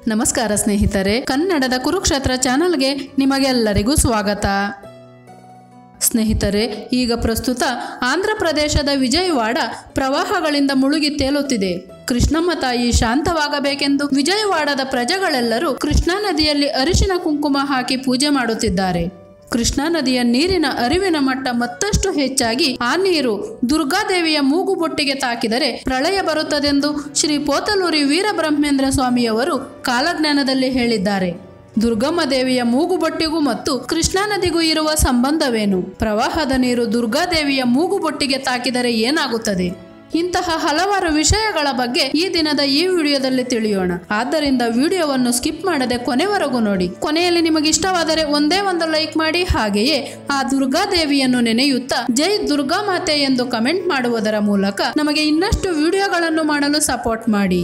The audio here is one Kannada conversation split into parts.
ನಮಸ್ಕಾರ ಸ್ನೇಹಿತರೆ, ಕನ್ನಡದ ಕುರುಕ್ಷೇತ್ರ ಚಾನೆಲ್ಗೆ ನಿಮಗೆಲ್ಲರಿಗೂ ಸ್ವಾಗತ. ಸ್ನೇಹಿತರೆ, ಈಗ ಪ್ರಸ್ತುತ ಆಂಧ್ರ ಪ್ರದೇಶದ ವಿಜಯವಾಡ ಪ್ರವಾಹಗಳಿಂದ ಮುಳುಗಿ ತೇಲುತ್ತಿದೆ. ಕೃಷ್ಣಮ್ಮ ತಾಯಿ ಶಾಂತವಾಗಬೇಕೆಂದು ವಿಜಯವಾಡದ ಪ್ರಜೆಗಳೆಲ್ಲರೂ ಕೃಷ್ಣಾ ನದಿಯಲ್ಲಿ ಅರಿಶಿನ ಕುಂಕುಮ ಹಾಕಿ ಪೂಜೆ ಮಾಡುತ್ತಿದ್ದಾರೆ. ಕೃಷ್ಣಾ ನದಿಯ ನೀರಿನ ಅರಿವಿನ ಮಟ್ಟ ಮತ್ತಷ್ಟು ಹೆಚ್ಚಾಗಿ ಆ ನೀರು ದುರ್ಗಾದೇವಿಯ ಮೂಗುಬೊಟ್ಟಿಗೆ ತಾಕಿದರೆ ಪ್ರಳಯ ಬರುತ್ತದೆಂದು ಶ್ರೀ ಪೋತಲೂರಿ ವೀರಬ್ರಹ್ಮೇಂದ್ರ ಸ್ವಾಮಿಯವರು ಕಾಲಜ್ಞಾನದಲ್ಲಿ ಹೇಳಿದ್ದಾರೆ. ದುರ್ಗಮ್ಮ ದೇವಿಯ ಮೂಗುಬೊಟ್ಟಿಗೂ ಮತ್ತು ಕೃಷ್ಣಾ ನದಿಗೂ ಇರುವ ಸಂಬಂಧವೇನು? ಪ್ರವಾಹದ ನೀರು ದುರ್ಗಾದೇವಿಯ ಮೂಗುಬೊಟ್ಟಿಗೆ ತಾಕಿದರೆ ಏನಾಗುತ್ತದೆ? ಇಂತಹ ಹಲವಾರು ವಿಷಯಗಳ ಬಗ್ಗೆ ಈ ದಿನದ ಈ ವಿಡಿಯೋದಲ್ಲಿ ತಿಳಿಯೋಣ. ಆದ್ದರಿಂದ ವಿಡಿಯೋವನ್ನು ಸ್ಕಿಪ್ ಮಾಡದೆ ಕೊನೆವರೆಗೂ ನೋಡಿ. ಕೊನೆಯಲ್ಲಿ ನಿಮಗೆ ಇಷ್ಟವಾದರೆ ಒಂದೇ ಒಂದು ಲೈಕ್ ಮಾಡಿ. ಹಾಗೆಯೇ ಆ ದುರ್ಗಾದೇವಿಯನ್ನು ನೆನೆಯುತ್ತಾ ಜೈ ದುರ್ಗಾ ಮಾತೆ ಎಂದು ಕಮೆಂಟ್ ಮಾಡುವುದರ ಮೂಲಕ ನಮಗೆ ಇನ್ನಷ್ಟು ವಿಡಿಯೋಗಳನ್ನು ಮಾಡಲು ಸಪೋರ್ಟ್ ಮಾಡಿ.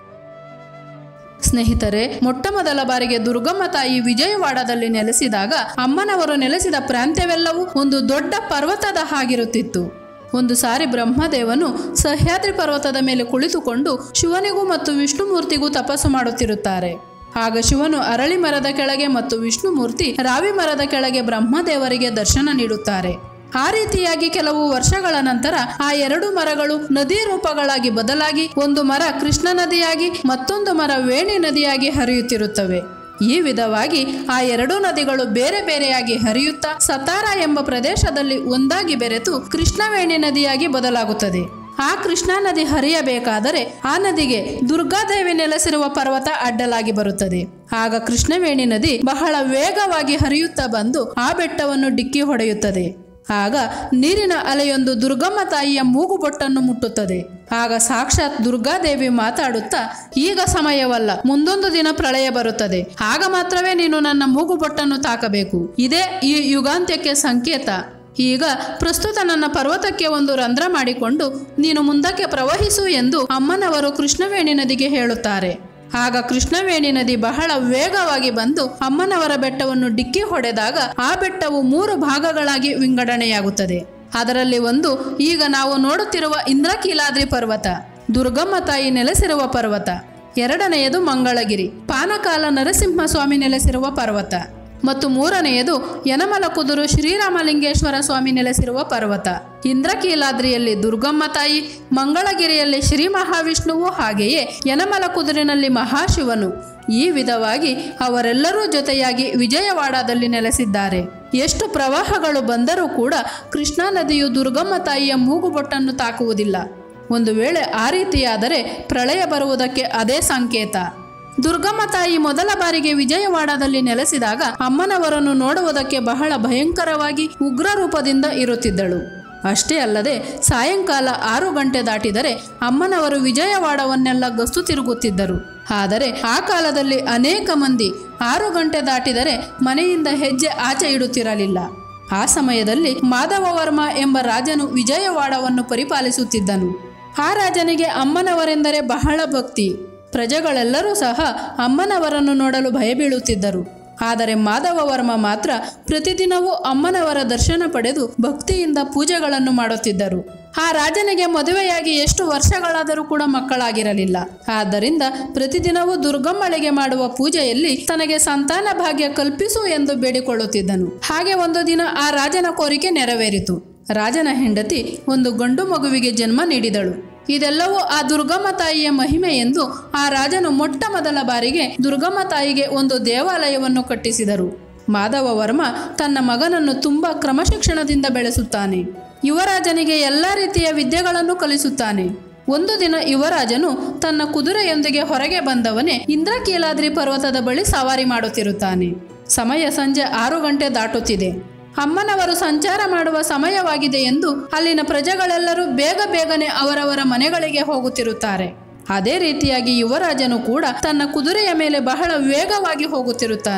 ಸ್ನೇಹಿತರೆ, ಮೊಟ್ಟ ಮೊದಲ ಬಾರಿಗೆ ದುರ್ಗಮ್ಮ ತಾಯಿ ವಿಜಯವಾಡದಲ್ಲಿ ನೆಲೆಸಿದಾಗ ಅಮ್ಮನವರು ನೆಲೆಸಿದ ಪ್ರಾಂತ್ಯವೆಲ್ಲವೂ ಒಂದು ದೊಡ್ಡ ಪರ್ವತದ ಹಾಗಿರುತ್ತಿತ್ತು. ಒಂದು ಸಾರಿ ಬ್ರಹ್ಮದೇವನು ಸಹ್ಯಾದ್ರಿ ಪರ್ವತದ ಮೇಲೆ ಕುಳಿತುಕೊಂಡು ಶಿವನಿಗೂ ಮತ್ತು ವಿಷ್ಣುಮೂರ್ತಿಗೂ ತಪಸ್ಸು ಮಾಡುತ್ತಿರುತ್ತಾರೆ. ಆಗ ಶಿವನು ಅರಳಿ ಮರದ ಕೆಳಗೆ ಮತ್ತು ವಿಷ್ಣುಮೂರ್ತಿ ರಾವಿ ಮರದ ಕೆಳಗೆ ಬ್ರಹ್ಮದೇವರಿಗೆ ದರ್ಶನ ನೀಡುತ್ತಾರೆ. ಆ ರೀತಿಯಾಗಿ ಕೆಲವು ವರ್ಷಗಳ ನಂತರ ಆ ಎರಡು ಮರಗಳು ನದಿ ರೂಪಗಳಾಗಿ ಬದಲಾಗಿ ಒಂದು ಮರ ಕೃಷ್ಣ ನದಿಯಾಗಿ ಮತ್ತೊಂದು ಮರ ವೇಣಿ ನದಿಯಾಗಿ ಹರಿಯುತ್ತಿರುತ್ತವೆ. ಈ ವಿಧವಾಗಿ ಆ ಎರಡೂ ನದಿಗಳು ಬೇರೆ ಬೇರೆಯಾಗಿ ಹರಿಯುತ್ತಾ ಸತಾರ ಎಂಬ ಪ್ರದೇಶದಲ್ಲಿ ಒಂದಾಗಿ ಬೆರೆತು ಕೃಷ್ಣವೇಣಿ ನದಿಯಾಗಿ ಬದಲಾಗುತ್ತದೆ. ಆ ಕೃಷ್ಣಾ ನದಿ ಹರಿಯಬೇಕಾದರೆ ಆ ನದಿಗೆ ದುರ್ಗಾದೇವಿ ನೆಲೆಸಿರುವ ಪರ್ವತ ಅಡ್ಡಲಾಗಿ ಬರುತ್ತದೆ. ಆಗ ಕೃಷ್ಣವೇಣಿ ನದಿ ಬಹಳ ವೇಗವಾಗಿ ಹರಿಯುತ್ತಾ ಬಂದು ಆ ಬೆಟ್ಟವನ್ನು ಡಿಕ್ಕಿ ಹೊಡೆಯುತ್ತದೆ. ಆಗ ನೀರಿನ ಅಲೆಯೊಂದು ದುರ್ಗಮ್ಮ ತಾಯಿಯ ಮೂಗುಬೊಟ್ಟನ್ನು ಮುಟ್ಟುತ್ತದೆ. ಆಗ ಸಾಕ್ಷಾತ್ ದುರ್ಗಾದೇವಿ ಮಾತಾಡುತ್ತಾ, ಈಗ ಸಮಯವಲ್ಲ, ಮುಂದೊಂದು ದಿನ ಪ್ರಳಯ ಬರುತ್ತದೆ, ಆಗ ಮಾತ್ರವೇ ನೀನು ನನ್ನ ಮೂಗುಬೊಟ್ಟನ್ನು ತಾಕಬೇಕು. ಇದೇ ಈ ಯುಗಾಂತ್ಯಕ್ಕೆ ಸಂಕೇತ. ಈಗ ಪ್ರಸ್ತುತ ನನ್ನ ಪರ್ವತಕ್ಕೆ ಒಂದು ರಂಧ್ರ ಮಾಡಿಕೊಂಡು ನೀನು ಮುಂದಕ್ಕೆ ಪ್ರವಹಿಸು ಎಂದು ಅಮ್ಮನವರು ಕೃಷ್ಣವೇಣಿ ನದಿಗೆ ಹೇಳುತ್ತಾರೆ. ಆಗ ಕೃಷ್ಣವೇಣಿ ನದಿ ಬಹಳ ವೇಗವಾಗಿ ಬಂದು ಅಮ್ಮನವರ ಬೆಟ್ಟವನ್ನು ಡಿಕ್ಕಿ ಹೊಡೆದಾಗ ಆ ಬೆಟ್ಟವು 3 ಭಾಗಗಳಾಗಿ ವಿಂಗಡಣೆಯಾಗುತ್ತದೆ. ಅದರಲ್ಲಿ ಒಂದು ಈಗ ನಾವು ನೋಡುತ್ತಿರುವ ಇಂದ್ರಕೀಲಾದ್ರಿ ಪರ್ವತ, ದುರ್ಗಮ್ಮ ತಾಯಿ ನೆಲೆಸಿರುವ ಪರ್ವತ. ಎರಡನೆಯದು ಮಂಗಳಗಿರಿ, ಪಾನಕಾಲ ನರಸಿಂಹಸ್ವಾಮಿ ನೆಲೆಸಿರುವ ಪರ್ವತ. ಮತ್ತು ಮೂರನೆಯದು ಯನಮಲ ಕುದುರು ಶ್ರೀರಾಮಲಿಂಗೇಶ್ವರ ಸ್ವಾಮಿ ನೆಲೆಸಿರುವ ಪರ್ವತ. ಇಂದ್ರಕೀಲಾದ್ರಿಯಲ್ಲಿ ದುರ್ಗಮ್ಮ ತಾಯಿ, ಮಂಗಳಗಿರಿಯಲ್ಲಿ ಶ್ರೀ ಮಹಾವಿಷ್ಣುವು, ಹಾಗೆಯೇ ಯನಮಲ ಕುದುರಿನಲ್ಲಿ ಮಹಾಶಿವನು. ಈ ವಿಧವಾಗಿ ಅವರೆಲ್ಲರೂ ಜೊತೆಯಾಗಿ ವಿಜಯವಾಡದಲ್ಲಿ ನೆಲೆಸಿದ್ದಾರೆ. ಎಷ್ಟು ಪ್ರವಾಹಗಳು ಬಂದರೂ ಕೂಡ ಕೃಷ್ಣಾ ನದಿಯು ದುರ್ಗಮ್ಮ ತಾಯಿಯ ಮೂಗುಬೊಟ್ಟನ್ನು ತಾಕುವುದಿಲ್ಲ. ಒಂದು ವೇಳೆ ಆ ರೀತಿಯಾದರೆ ಪ್ರಳಯ ಬರುವುದಕ್ಕೆ ಅದೇ ಸಂಕೇತ. ದುರ್ಗಮ್ಮ ತಾಯಿ ಮೊದಲ ಬಾರಿಗೆ ವಿಜಯವಾಡದಲ್ಲಿ ನೆಲೆಸಿದಾಗ ಅಮ್ಮನವರನ್ನು ನೋಡುವುದಕ್ಕೆ ಬಹಳ ಭಯಂಕರವಾಗಿ ಉಗ್ರ ರೂಪದಿಂದ ಇರುತ್ತಿದ್ದಳು. ಅಷ್ಟೇ ಅಲ್ಲದೆ ಸಾಯಂಕಾಲ 6 ಗಂಟೆ ದಾಟಿದರೆ ಅಮ್ಮನವರು ವಿಜಯವಾಡವನ್ನೆಲ್ಲ ಗಸ್ತು ತಿರುಗುತ್ತಿದ್ದರು. ಆದರೆ ಆ ಕಾಲದಲ್ಲಿ ಅನೇಕ ಮಂದಿ 6 ಗಂಟೆ ದಾಟಿದರೆ ಮನೆಯಿಂದ ಹೆಜ್ಜೆ ಆಚೆ ಇಡುತ್ತಿರಲಿಲ್ಲ. ಆ ಸಮಯದಲ್ಲಿ ಮಾಧವವರ್ಮ ಎಂಬ ರಾಜನು ವಿಜಯವಾಡವನ್ನು ಪರಿಪಾಲಿಸುತ್ತಿದ್ದನು. ಆ ರಾಜನಿಗೆ ಅಮ್ಮನವರೆಂದರೆ ಬಹಳ ಭಕ್ತಿ. ಪ್ರಜೆಗಳೆಲ್ಲರೂ ಸಹ ಅಮ್ಮನವರನ್ನು ನೋಡಲು ಭಯಬೀಳುತ್ತಿದ್ದರು. ಆದರೆ ಮಾಧವವರ್ಮ ಮಾತ್ರ ಪ್ರತಿದಿನವೂ ಅಮ್ಮನವರ ದರ್ಶನ ಪಡೆದು ಭಕ್ತಿಯಿಂದ ಪೂಜೆಗಳನ್ನು ಮಾಡುತ್ತಿದ್ದರು. ಆ ರಾಜನಿಗೆ ಮದುವೆಯಾಗಿ ಎಷ್ಟು ವರ್ಷಗಳಾದರೂ ಕೂಡ ಮಕ್ಕಳಾಗಿರಲಿಲ್ಲ. ಆದ್ದರಿಂದ ಪ್ರತಿದಿನವೂ ದುರ್ಗಮ್ಮಳಿಗೆ ಮಾಡುವ ಪೂಜೆಯಲ್ಲಿ ತನಗೆ ಸಂತಾನ ಭಾಗ್ಯ ಕಲ್ಪಿಸು ಎಂದು ಬೇಡಿಕೊಳ್ಳುತ್ತಿದ್ದನು. ಹಾಗೆ ಒಂದು ದಿನ ಆ ರಾಜನ ಕೋರಿಕೆ ನೆರವೇರಿತು. ರಾಜನ ಹೆಂಡತಿ ಒಂದು ಗಂಡು ಮಗುವಿಗೆ ಜನ್ಮ ನೀಡಿದಳು. ಇದೆಲ್ಲವೂ ಆ ದುರ್ಗಮ್ಮ ತಾಯಿಯ ಮಹಿಮೆ ಎಂದು ಆ ರಾಜನು ಮೊಟ್ಟ ಮೊದಲ ಬಾರಿಗೆ ದುರ್ಗಮ್ಮ ತಾಯಿಗೆ ಒಂದು ದೇವಾಲಯವನ್ನು ಕಟ್ಟಿಸಿದರು. ಮಾಧವವರ್ಮ ತನ್ನ ಮಗನನ್ನು ತುಂಬಾ ಕ್ರಮಶಿಕ್ಷಣದಿಂದ ಬೆಳೆಸುತ್ತಾನೆ. ಯುವರಾಜನಿಗೆ ಎಲ್ಲ ರೀತಿಯ ವಿದ್ಯೆಗಳನ್ನು ಕಲಿಸುತ್ತಾನೆ. ಒಂದು ದಿನ ಯುವರಾಜನು ತನ್ನ ಕುದುರೆಯೊಂದಿಗೆ ಹೊರಗೆ ಬಂದವನೇ ಇಂದ್ರಕೀಲಾದ್ರಿ ಪರ್ವತದ ಬಳಿ ಸವಾರಿ ಮಾಡುತ್ತಿರುತ್ತಾನೆ. ಸಮಯ ಸಂಜೆ 6 ಗಂಟೆ ದಾಟುತ್ತಿದೆ. ಅಮ್ಮನವರು ಸಂಚಾರ ಮಾಡುವ ಸಮಯವಾಗಿದೆ ಎಂದು ಅಲ್ಲಿನ ಪ್ರಜೆಗಳೆಲ್ಲರೂ ಬೇಗ ಬೇಗನೆ ಅವರವರ ಮನೆಗಳಿಗೆ ಹೋಗುತ್ತಿರುತ್ತಾರೆ. ಅದೇ ರೀತಿಯಾಗಿ ಯುವರಾಜನು ಕೂಡ ತನ್ನ ಕುದುರೆಯ ಮೇಲೆ ಬಹಳ ವೇಗವಾಗಿ ಹೋಗುತ್ತಿರುತ್ತಾನೆ.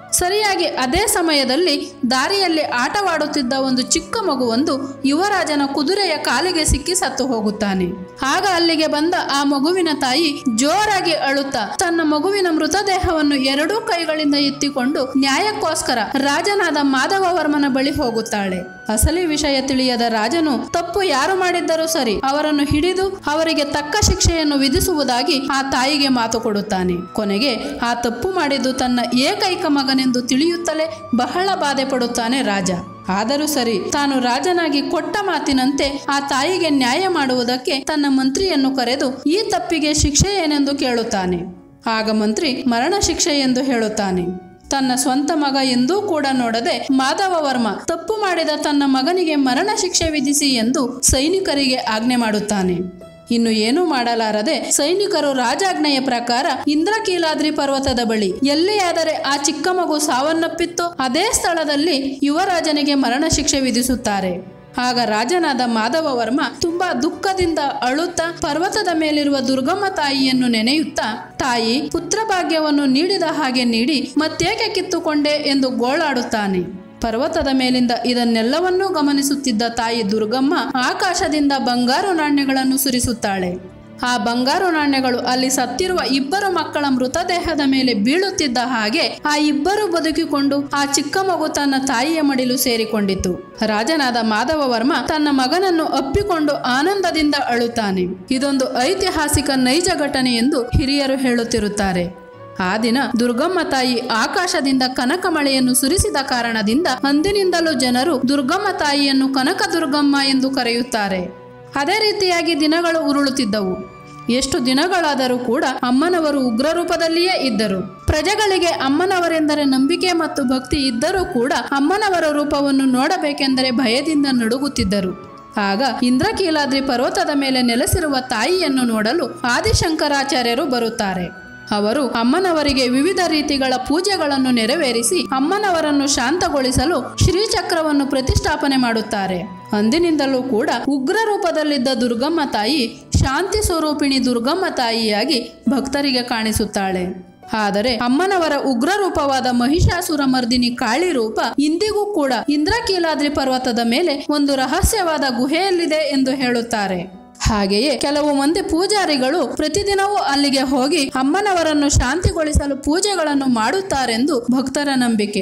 ಸರಿಯಾಗಿ ಅದೇ ಸಮಯದಲ್ಲಿ ದಾರಿಯಲ್ಲಿ ಆಟವಾಡುತ್ತಿದ್ದ ಒಂದು ಚಿಕ್ಕ ಮಗುವೊಂದು ಯುವರಾಜನ ಕುದುರೆಯ ಕಾಲಿಗೆ ಸಿಕ್ಕಿ ಸತ್ತು ಹೋಗುತ್ತಾನೆ. ಆಗ ಅಲ್ಲಿಗೆ ಬಂದ ಆ ಮಗುವಿನ ತಾಯಿ ಜೋರಾಗಿ ಅಳುತ್ತಾ ತನ್ನ ಮಗುವಿನ ಮೃತದೇಹವನ್ನು ಎರಡೂ ಕೈಗಳಿಂದ ಎತ್ತಿಕೊಂಡು ನ್ಯಾಯಕ್ಕೋಸ್ಕರ ರಾಜನಾದ ಮಾಧವವರ್ಮನ ಬಳಿ ಹೋಗುತ್ತಾಳೆ. ಅಸಲಿ ವಿಷಯ ತಿಳಿಯದ ರಾಜನು ತಪ್ಪು ಯಾರು ಮಾಡಿದ್ದರೂ ಸರಿ ಅವರನ್ನು ಹಿಡಿದು ಅವರಿಗೆ ತಕ್ಕ ಶಿಕ್ಷೆಯನ್ನು ವಿಧಿಸುವುದಾಗಿ ಆ ತಾಯಿಗೆ ಮಾತು ಕೊಡುತ್ತಾನೆ. ಕೊನೆಗೆ ಆ ತಪ್ಪು ಮಾಡಿದ್ದು ತನ್ನ ಏಕೈಕ ಮಗನೆಂದು ತಿಳಿಯುತ್ತಲೇ ಬಹಳ ಬಾಧೆ ಪಡುತ್ತಾನೆ ರಾಜ. ಆದರೂ ಸರಿ ತಾನು ರಾಜನಾಗಿ ಕೊಟ್ಟ ಮಾತಿನಂತೆ ಆ ತಾಯಿಗೆ ನ್ಯಾಯ ಮಾಡುವುದಕ್ಕೆ ತನ್ನ ಮಂತ್ರಿಯನ್ನು ಕರೆದು ಈ ತಪ್ಪಿಗೆ ಶಿಕ್ಷೆ ಏನೆಂದು ಕೇಳುತ್ತಾನೆ. ಆಗ ಮಂತ್ರಿ ಮರಣ ಶಿಕ್ಷೆ ಎಂದು ಹೇಳುತ್ತಾನೆ. ತನ್ನ ಸ್ವಂತ ಮಗ ಎಂದೂ ಕೂಡ ನೋಡದೆ ಮಾಧವವರ್ಮ ತಪ್ಪು ಮಾಡಿದ ತನ್ನ ಮಗನಿಗೆ ಮರಣ ಶಿಕ್ಷೆ ವಿಧಿಸಿ ಎಂದು ಸೈನಿಕರಿಗೆ ಆಜ್ಞೆ ಮಾಡುತ್ತಾನೆ. ಇನ್ನು ಏನೂ ಮಾಡಲಾರದೆ ಸೈನಿಕರು ರಾಜಾಜ್ಞೆಯ ಪ್ರಕಾರ ಇಂದ್ರಕೀಲಾದ್ರಿ ಪರ್ವತದ ಬಳಿ ಎಲ್ಲಿಯಾದರೆ ಆ ಚಿಕ್ಕ ಮಗು ಸಾವನ್ನಪ್ಪಿತ್ತೋ ಅದೇ ಸ್ಥಳದಲ್ಲಿ ಯುವರಾಜನಿಗೆ ಮರಣ ಶಿಕ್ಷೆ ವಿಧಿಸುತ್ತಾರೆ. ಆಗ ರಾಜನಾದ ಮಾಧವವರ್ಮ ತುಂಬಾ ದುಃಖದಿಂದ ಅಳುತ್ತಾ ಪರ್ವತದ ಮೇಲಿರುವ ದುರ್ಗಮ್ಮ ತಾಯಿಯನ್ನು ನೆನೆಯುತ್ತಾ, ತಾಯಿ ಪುತ್ರ ಭಾಗ್ಯವನ್ನು ನೀಡಿದ ಹಾಗೆ ನೀಡಿ ಮತ್ತೇಕೆ ಕಿತ್ತುಕೊಂಡೆ ಎಂದು ಗೋಳಾಡುತ್ತಾನೆ. ಪರ್ವತದ ಮೇಲಿಂದ ಇದನ್ನೆಲ್ಲವನ್ನೂ ಗಮನಿಸುತ್ತಿದ್ದ ತಾಯಿ ದುರ್ಗಮ್ಮ ಆಕಾಶದಿಂದ ಬಂಗಾರು ನಾಣ್ಯಗಳನ್ನು ಸುರಿಸುತ್ತಾಳೆ. ಆ ಬಂಗಾರು ನಾಣ್ಯಗಳು ಅಲ್ಲಿ ಸತ್ತಿರುವ ಇಬ್ಬರು ಮಕ್ಕಳ ಮೃತದೇಹದ ಮೇಲೆ ಬೀಳುತ್ತಿದ್ದ ಹಾಗೆ ಆ ಇಬ್ಬರು ಬದುಕಿಕೊಂಡು ಆ ಚಿಕ್ಕ ಮಗು ತನ್ನ ತಾಯಿಯ ಮಡಿಲು ಸೇರಿಕೊಂಡಿತು. ರಾಜನಾದ ಮಾಧವವರ್ಮ ತನ್ನ ಮಗನನ್ನು ಅಪ್ಪಿಕೊಂಡು ಆನಂದದಿಂದ ಅಳುತ್ತಾನೆ. ಇದೊಂದು ಐತಿಹಾಸಿಕ ನೈಜ ಘಟನೆ ಎಂದು ಹಿರಿಯರು ಹೇಳುತ್ತಿರುತ್ತಾರೆ. ಆ ದಿನ ದುರ್ಗಮ್ಮ ತಾಯಿ ಆಕಾಶದಿಂದ ಕನಕ ಮಳೆಯನ್ನು ಸುರಿಸಿದ ಕಾರಣದಿಂದ ಅಂದಿನಿಂದಲೂ ಜನರು ದುರ್ಗಮ್ಮ ತಾಯಿಯನ್ನು ಕನಕ ದುರ್ಗಮ್ಮ ಎಂದು ಕರೆಯುತ್ತಾರೆ. ಅದೇ ರೀತಿಯಾಗಿ ದಿನಗಳು ಉರುಳುತ್ತಿದ್ದವು. ಎಷ್ಟು ದಿನಗಳಾದರೂ ಕೂಡ ಅಮ್ಮನವರು ಉಗ್ರ ರೂಪದಲ್ಲಿಯೇ ಇದ್ದರು. ಪ್ರಜೆಗಳಿಗೆ ಅಮ್ಮನವರೆಂದರೆ ನಂಬಿಕೆ ಮತ್ತು ಭಕ್ತಿ ಇದ್ದರೂ ಕೂಡ ಅಮ್ಮನವರ ರೂಪವನ್ನು ನೋಡಬೇಕೆಂದರೆ ಭಯದಿಂದ ನಡುಗುತ್ತಿದ್ದರು. ಆಗ ಇಂದ್ರಕೀಲಾದ್ರಿ ಪರ್ವತದ ಮೇಲೆ ನೆಲೆಸಿರುವ ತಾಯಿಯನ್ನು ನೋಡಲು ಆದಿಶಂಕರಾಚಾರ್ಯರು ಬರುತ್ತಾರೆ. ಅವರು ಅಮ್ಮನವರಿಗೆ ವಿವಿಧ ರೀತಿಗಳ ಪೂಜೆಗಳನ್ನು ನೆರವೇರಿಸಿ ಅಮ್ಮನವರನ್ನು ಶಾಂತಗೊಳಿಸಲು ಶ್ರೀಚಕ್ರವನ್ನು ಪ್ರತಿಷ್ಠಾಪನೆ ಮಾಡುತ್ತಾರೆ. ಅಂದಿನಿಂದಲೂ ಕೂಡ ಉಗ್ರ ರೂಪದಲ್ಲಿದ್ದ ದುರ್ಗಮ್ಮ ತಾಯಿ ಶಾಂತಿ ಸ್ವರೂಪಿಣಿ ದುರ್ಗಮ್ಮ ತಾಯಿಯಾಗಿ ಭಕ್ತರಿಗೆ ಕಾಣಿಸುತ್ತಾಳೆ. ಆದರೆ ಅಮ್ಮನವರ ಉಗ್ರ ರೂಪವಾದ ಮಹಿಷಾಸುರ ಮರ್ದಿನಿ ಕಾಳಿ ರೂಪ ಇಂದಿಗೂ ಕೂಡ ಇಂದ್ರಕೀಲಾದ್ರಿ ಪರ್ವತದ ಮೇಲೆ ಒಂದು ರಹಸ್ಯವಾದ ಗುಹೆಯಲ್ಲಿದೆ ಎಂದು ಹೇಳುತ್ತಾರೆ. ಹಾಗೆಯೇ ಕೆಲವು ಮಂದಿ ಪೂಜಾರಿಗಳು ಪ್ರತಿದಿನವೂ ಅಲ್ಲಿಗೆ ಹೋಗಿ ಅಮ್ಮನವರನ್ನು ಶಾಂತಿಗೊಳಿಸಲು ಪೂಜೆಗಳನ್ನು ಮಾಡುತ್ತಾರೆಂದು ಭಕ್ತರ ನಂಬಿಕೆ.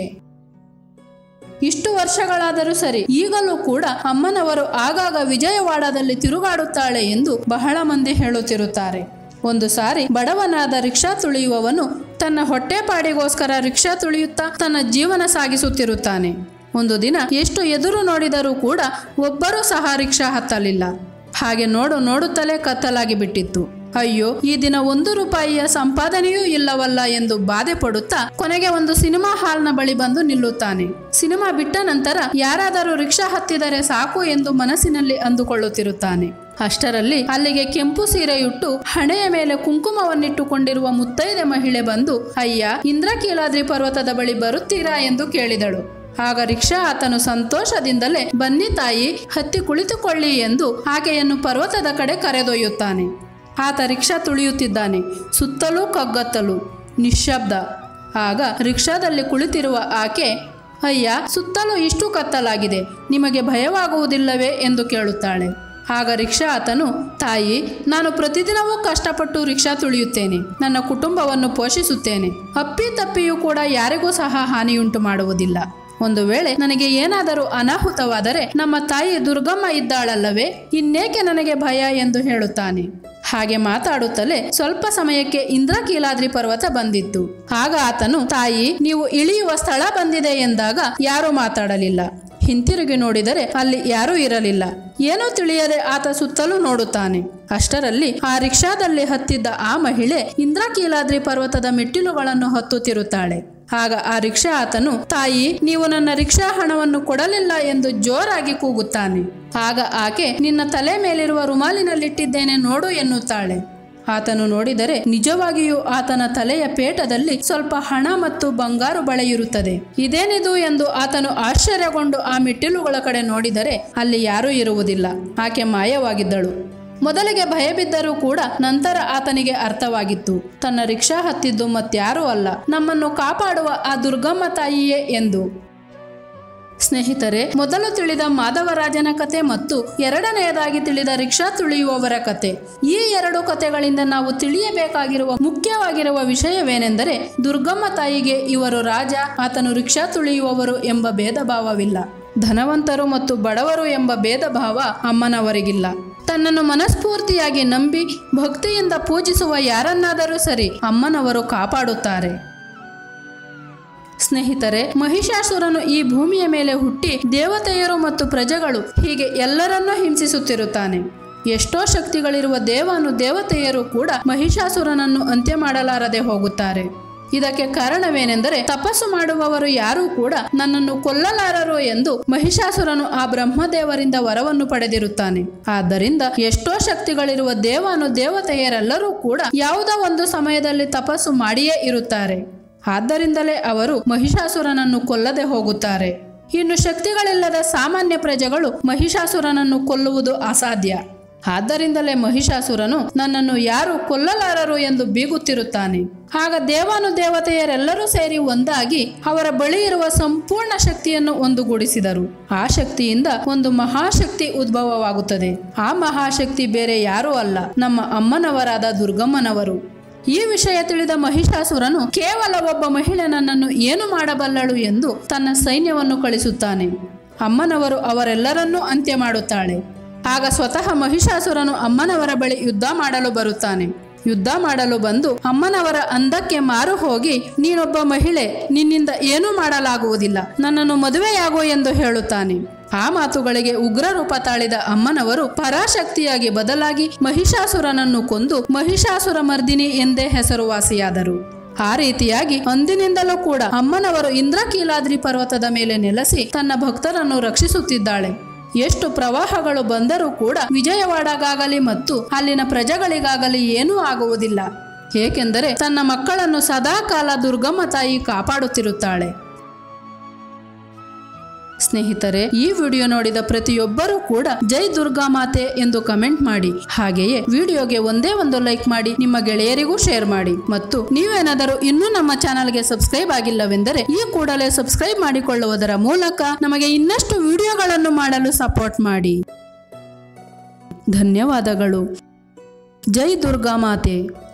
ಇಷ್ಟು ವರ್ಷಗಳಾದರೂ ಸರಿ ಈಗಲೂ ಕೂಡ ಅಮ್ಮನವರು ಆಗಾಗ ವಿಜಯವಾಡದಲ್ಲಿ ತಿರುಗಾಡುತ್ತಾಳೆ ಎಂದು ಬಹಳ ಮಂದಿ ಹೇಳುತ್ತಿರುತ್ತಾರೆ. ಒಂದು ಸಾರಿ ಬಡವನಾದ ರಿಕ್ಷಾ ತುಳಿಯುವವನು ತನ್ನ ಹೊಟ್ಟೆಪಾಡಿಗೋಸ್ಕರ ರಿಕ್ಷಾ ತುಳಿಯುತ್ತಾ ತನ್ನ ಜೀವನ ಸಾಗಿಸುತ್ತಿರುತ್ತಾನೆ. ಒಂದು ದಿನ ಎಷ್ಟು ಎದುರು ನೋಡಿದರೂ ಕೂಡ ಒಬ್ಬರೂ ಸಹ ರಿಕ್ಷಾ ಹತ್ತಲಿಲ್ಲ. ಹಾಗೆ ನೋಡುತ್ತಲೇ ಕತ್ತಲಾಗಿ ಬಿಟ್ಟಿತ್ತು. ಅಯ್ಯೋ, ಈ ದಿನ 1 ರೂಪಾಯಿಯ ಸಂಪಾದನೆಯೂ ಇಲ್ಲವಲ್ಲ ಎಂದು ಬಾಧೆ ಪಡುತ್ತಾ ಕೊನೆಗೆ ಒಂದು ಸಿನಿಮಾ ಹಾಲ್ನ ಬಳಿ ಬಂದು ನಿಲ್ಲುತ್ತಾನೆ. ಸಿನಿಮಾ ಬಿಟ್ಟ ನಂತರ ಯಾರಾದರೂ ರಿಕ್ಷಾ ಹತ್ತಿದರೆ ಸಾಕು ಎಂದು ಮನಸ್ಸಿನಲ್ಲಿ ಅಂದುಕೊಳ್ಳುತ್ತಿರುತ್ತಾನೆ. ಅಷ್ಟರಲ್ಲಿ ಅಲ್ಲಿಗೆ ಕೆಂಪು ಸೀರೆಯುಟ್ಟು ಹಣೆಯ ಮೇಲೆ ಕುಂಕುಮವನ್ನಿಟ್ಟುಕೊಂಡಿರುವ ಮುತ್ತೈದೆ ಮಹಿಳೆ ಬಂದು, ಅಯ್ಯ, ಇಂದ್ರಕೀಲಾದ್ರಿ ಪರ್ವತದ ಬಳಿ ಬರುತ್ತೀರಾ ಎಂದು ಕೇಳಿದಳು. ಆಗ ರಿಕ್ಷಾ ಆತನು ಸಂತೋಷದಿಂದಲೇ ಬನ್ನಿ ತಾಯಿ, ಹತ್ತಿ ಕುಳಿತುಕೊಳ್ಳಿ ಎಂದು ಆಕೆಯನ್ನು ಪರ್ವತದ ಕಡೆ ಕರೆದೊಯ್ಯುತ್ತಾನೆ. ಆತ ರಿಕ್ಷಾ ತುಳಿಯುತ್ತಿದ್ದಾನೆ. ಸುತ್ತಲೂ ಕಗ್ಗತ್ತಲು, ನಿಶ್ಶಬ್ದ. ಆಗ ರಿಕ್ಷಾದಲ್ಲಿ ಕುಳಿತಿರುವ ಆಕೆ, ಅಯ್ಯ, ಸುತ್ತಲೂ ಇಷ್ಟು ಕತ್ತಲಾಗಿದೆ, ನಿಮಗೆ ಭಯವಾಗುವುದಿಲ್ಲವೇ ಎಂದು ಕೇಳುತ್ತಾಳೆ. ಆಗ ರಿಕ್ಷಾ ಆತನು, ತಾಯಿ, ನಾನು ಪ್ರತಿದಿನವೂ ಕಷ್ಟಪಟ್ಟು ರಿಕ್ಷಾ ತುಳಿಯುತ್ತೇನೆ, ನನ್ನ ಕುಟುಂಬವನ್ನು ಪೋಷಿಸುತ್ತೇನೆ, ಅಪ್ಪಿ ತಪ್ಪಿಯೂ ಕೂಡ ಯಾರಿಗೂ ಸಹ ಹಾನಿಯುಂಟು ಮಾಡುವುದಿಲ್ಲ. ಒಂದು ವೇಳೆ ನನಗೆ ಏನಾದರೂ ಅನಾಹುತವಾದರೆ ನಮ್ಮ ತಾಯಿ ದುರ್ಗಮ್ಮ ಇದ್ದಾಳಲ್ಲವೇ, ಇನ್ನೇಕೆ ನನಗೆ ಭಯ ಎಂದು ಹೇಳುತ್ತಾನೆ. ಹಾಗೆ ಮಾತಾಡುತ್ತಲೇ ಸ್ವಲ್ಪ ಸಮಯಕ್ಕೆ ಇಂದ್ರಕೀಲಾದ್ರಿ ಪರ್ವತ ಬಂದಿತ್ತು. ಆಗ ಆತನು, ತಾಯಿ, ನೀವು ಇಳಿಯುವ ಸ್ಥಳ ಬಂದಿದೆ ಎಂದಾಗ ಯಾರೂ ಮಾತಾಡಲಿಲ್ಲ. ಹಿಂತಿರುಗಿ ನೋಡಿದರೆ ಅಲ್ಲಿ ಯಾರೂ ಇರಲಿಲ್ಲ. ಏನೂ ತಿಳಿಯದೆ ಆತ ಸುತ್ತಲೂ ನೋಡುತ್ತಾನೆ. ಅಷ್ಟರಲ್ಲಿ ಆ ರಿಕ್ಷಾದಲ್ಲಿ ಹತ್ತಿದ್ದ ಆ ಮಹಿಳೆ ಇಂದ್ರಕೀಲಾದ್ರಿ ಪರ್ವತದ ಮೆಟ್ಟಿಲುಗಳನ್ನು ಹತ್ತುತ್ತಿರುತ್ತಾಳೆ. ಆಗ ಆ ರಿಕ್ಷಾ ಆತನು, ತಾಯಿ, ನೀವು ನನ್ನ ರಿಕ್ಷಾ ಹಣವನ್ನು ಕೊಡಲಿಲ್ಲ ಎಂದು ಜೋರಾಗಿ ಕೂಗುತ್ತಾನೆ. ಆಗ ಆಕೆ, ನಿನ್ನ ತಲೆ ಮೇಲಿರುವ ರುಮಾಲಿನಲ್ಲಿಟ್ಟಿದ್ದೇನೆ ನೋಡು ಎನ್ನುತ್ತಾಳೆ. ಆತನು ನೋಡಿದರೆ ನಿಜವಾಗಿಯೂ ಆತನ ತಲೆಯ ಪೇಟದಲ್ಲಿ ಸ್ವಲ್ಪ ಹಣ ಮತ್ತು ಬಂಗಾರು ಬಳೆಯಿರುತ್ತದೆ. ಇದೇನಿದು ಎಂದು ಆತನು ಆಶ್ಚರ್ಯಗೊಂಡು ಆ ಮೆಟ್ಟಿಲುಗಳ ಕಡೆ ನೋಡಿದರೆ ಅಲ್ಲಿ ಯಾರೂ ಇರುವುದಿಲ್ಲ. ಆಕೆ ಮಾಯವಾಗಿದ್ದಳು. ಮೊದಲಿಗೆ ಭಯಬಿದ್ದರೂ ಕೂಡ ನಂತರ ಆತನಿಗೆ ಅರ್ಥವಾಗಿತ್ತು, ತನ್ನ ರಿಕ್ಷಾ ಹತ್ತಿದ್ದು ಮತ್ಯಾರೂ ಅಲ್ಲ, ನಮ್ಮನ್ನು ಕಾಪಾಡುವ ಆ ದುರ್ಗಮ್ಮ ತಾಯಿಯೇ ಎಂದು. ಸ್ನೇಹಿತರೆ, ಮೊದಲು ತಿಳಿದ ಮಾಧವರಾಜನ ಕತೆ ಮತ್ತು ಎರಡನೆಯದಾಗಿ ತಿಳಿದ ರಿಕ್ಷಾ ತುಳಿಯುವವರ ಕತೆ, ಈ ಎರಡು ಕತೆಗಳಿಂದ ನಾವು ತಿಳಿಯಬೇಕಾಗಿರುವ ಮುಖ್ಯವಾಗಿರುವ ವಿಷಯವೇನೆಂದರೆ, ದುರ್ಗಮ್ಮ ತಾಯಿಗೆ ಇವರು ರಾಜ, ಆತನು ರಿಕ್ಷಾ ತುಳಿಯುವವರು ಎಂಬ ಭೇದ ಭಾವವಿಲ್ಲ. ಧನವಂತರು ಮತ್ತು ಬಡವರು ಎಂಬ ಭೇದ ಭಾವ ಅಮ್ಮನವರಿಗಿಲ್ಲ. ತನ್ನನ್ನು ಮನಸ್ಫೂರ್ತಿಯಾಗಿ ನಂಬಿ ಭಕ್ತಿಯಿಂದ ಪೂಜಿಸುವ ಯಾರನ್ನಾದರೂ ಸರಿ ಅಮ್ಮನವರು ಕಾಪಾಡುತ್ತಾರೆ. ಸ್ನೇಹಿತರೆ, ಮಹಿಷಾಸುರನು ಈ ಭೂಮಿಯ ಮೇಲೆ ಹುಟ್ಟಿ ದೇವತೆಯರು ಮತ್ತು ಪ್ರಜೆಗಳು ಹೀಗೆ ಎಲ್ಲರನ್ನೂ ಹಿಂಸಿಸುತ್ತಿರುತ್ತಾನೆ. ಎಷ್ಟೋ ಶಕ್ತಿಗಳಿರುವ ದೇವಾನು ದೇವತೆಯರು ಕೂಡ ಮಹಿಷಾಸುರನನ್ನು ಅಂತ್ಯ ಮಾಡಲಾರದೆ ಹೋಗುತ್ತಾರೆ. ಇದಕ್ಕೆ ಕಾರಣವೇನೆಂದರೆ, ತಪಸ್ಸು ಮಾಡುವವರು ಯಾರೂ ಕೂಡ ನನ್ನನ್ನು ಕೊಲ್ಲಲಾರರು ಎಂದು ಮಹಿಷಾಸುರನು ಆ ಬ್ರಹ್ಮದೇವರಿಂದ ವರವನ್ನು ಪಡೆದಿರುತ್ತಾನೆ. ಆದ್ದರಿಂದ ಎಷ್ಟೋ ಶಕ್ತಿಗಳಿರುವ ದೇವಾನು ದೇವತೆಯರೆಲ್ಲರೂ ಕೂಡ ಯಾವುದೋ ಒಂದು ಸಮಯದಲ್ಲಿ ತಪಸ್ಸು ಮಾಡಿಯೇ ಇರುತ್ತಾರೆ. ಆದ್ದರಿಂದಲೇ ಅವರು ಮಹಿಷಾಸುರನನ್ನು ಕೊಲ್ಲದೆ ಹೋಗುತ್ತಾರೆ. ಇನ್ನು ಶಕ್ತಿಗಳಿಲ್ಲದ ಸಾಮಾನ್ಯ ಪ್ರಜೆಗಳು ಮಹಿಷಾಸುರನನ್ನು ಕೊಲ್ಲುವುದು ಅಸಾಧ್ಯ. ಆದ್ದರಿಂದಲೇ ಮಹಿಷಾಸುರನು ನನ್ನನ್ನು ಯಾರು ಕೊಲ್ಲಲಾರರು ಎಂದು ಬೀಗುತ್ತಿರುತ್ತಾನೆ. ಆಗ ದೇವಾನು ದೇವತೆಯರೆಲ್ಲರೂ ಸೇರಿ ಒಂದಾಗಿ ಅವರ ಬಳಿ ಇರುವ ಸಂಪೂರ್ಣ ಶಕ್ತಿಯನ್ನು ಒಂದುಗೂಡಿಸಿದರು. ಆ ಶಕ್ತಿಯಿಂದ ಒಂದು ಮಹಾಶಕ್ತಿ ಉದ್ಭವವಾಗುತ್ತದೆ. ಆ ಮಹಾಶಕ್ತಿ ಬೇರೆ ಯಾರೂ ಅಲ್ಲ, ನಮ್ಮ ಅಮ್ಮನವರಾದ ದುರ್ಗಮ್ಮನವರು. ಈ ವಿಷಯ ತಿಳಿದ ಮಹಿಷಾಸುರನು ಕೇವಲ ಒಬ್ಬ ಮಹಿಳೆ ನನ್ನನ್ನು ಏನು ಮಾಡಬಲ್ಲಳು ಎಂದು ತನ್ನ ಸೈನ್ಯವನ್ನು ಕಳಿಸುತ್ತಾನೆ. ಅಮ್ಮನವರು ಅವರೆಲ್ಲರನ್ನೂ ಅಂತ್ಯ ಮಾಡುತ್ತಾಳೆ. ಆಗ ಸ್ವತಃ ಮಹಿಷಾಸುರನು ಅಮ್ಮನವರ ಬಳಿ ಯುದ್ಧ ಮಾಡಲು ಬರುತ್ತಾನೆ. ಯುದ್ಧ ಮಾಡಲು ಬಂದು ಅಮ್ಮನವರ ಅಂದಕ್ಕೆ ಮಾರು ಹೋಗಿ, ನೀನೊಬ್ಬ ಮಹಿಳೆ, ನಿನ್ನಿಂದ ಏನೂ ಮಾಡಲಾಗುವುದಿಲ್ಲ, ನನ್ನನ್ನು ಮದುವೆಯಾಗು ಎಂದು ಹೇಳುತ್ತಾನೆ. ಆ ಮಾತುಗಳಿಗೆ ಉಗ್ರ ರೂಪ ತಾಳಿದ ಅಮ್ಮನವರು ಪರಾಶಕ್ತಿಯಾಗಿ ಬದಲಾಗಿ ಮಹಿಷಾಸುರನನ್ನು ಕೊಂದು ಮಹಿಷಾಸುರ ಮರ್ದಿನಿ ಎಂದೇ ಹೆಸರುವಾಸಿಯಾದರು. ಆ ರೀತಿಯಾಗಿ ಅಂದಿನಿಂದಲೂ ಕೂಡ ಅಮ್ಮನವರು ಇಂದ್ರಕೀಲಾದ್ರಿ ಪರ್ವತದ ಮೇಲೆ ನೆಲೆಸಿ ತನ್ನ ಭಕ್ತರನ್ನು ರಕ್ಷಿಸುತ್ತಿದ್ದಾಳೆ. ಎಷ್ಟು ಪ್ರವಾಹಗಳು ಬಂದರೂ ಕೂಡ ವಿಜಯವಾಡಗಾಗಲಿ ಮತ್ತು ಅಲ್ಲಿನ ಪ್ರಜೆಗಳಿಗಾಗಲಿ ಏನೂ ಆಗುವುದಿಲ್ಲ. ಏಕೆಂದರೆ ತನ್ನ ಮಕ್ಕಳನ್ನು ಸದಾಕಾಲ ದುರ್ಗಮ್ಮ ತಾಯಿ ಕಾಪಾಡುತ್ತಿರುತ್ತಾಳೆ. ಸ್ನೇಹಿತರೆ, ಈ ವಿಡಿಯೋ ನೋಡಿದ ಪ್ರತಿಯೊಬ್ಬರೂ ಕೂಡ ಜೈ ದುರ್ಗಾ ಮಾತೆ ಎಂದು ಕಮೆಂಟ್ ಮಾಡಿ. ಹಾಗೆಯೇ ವಿಡಿಯೋಗೆ ಒಂದೇ ಒಂದು ಲೈಕ್ ಮಾಡಿ ನಿಮ್ಮ ಗೆಳೆಯರಿಗೂ ಶೇರ್ ಮಾಡಿ. ಮತ್ತು ನೀವೇನಾದರೂ ಇನ್ನೂ ನಮ್ಮ ಚಾನಲ್ಗೆ ಸಬ್ಸ್ಕ್ರೈಬ್ ಆಗಿಲ್ಲವೆಂದರೆ ಈ ಕೂಡಲೇ ಸಬ್ಸ್ಕ್ರೈಬ್ ಮಾಡಿಕೊಳ್ಳುವುದರ ಮೂಲಕ ನಮಗೆ ಇನ್ನಷ್ಟು ವಿಡಿಯೋಗಳನ್ನು ಮಾಡಲು ಸಪೋರ್ಟ್ ಮಾಡಿ. ಧನ್ಯವಾದಗಳು. ಜೈ ದುರ್ಗಾ ಮಾತೆ.